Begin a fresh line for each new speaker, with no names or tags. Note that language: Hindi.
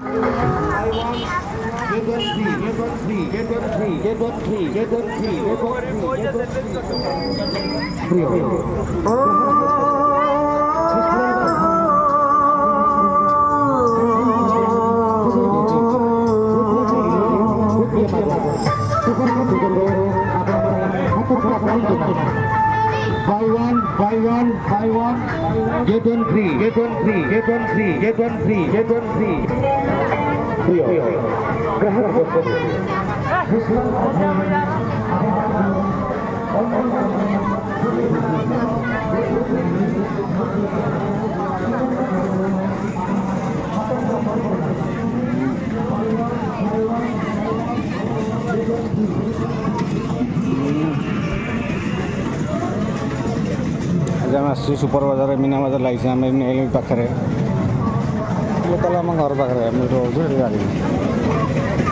Buy one, get one free, get one free, get one free, get one free, get one free.
आज सुपर बजार मीना बजार लगी आम पाखे तला आम घर पाखे रोज गाड़ी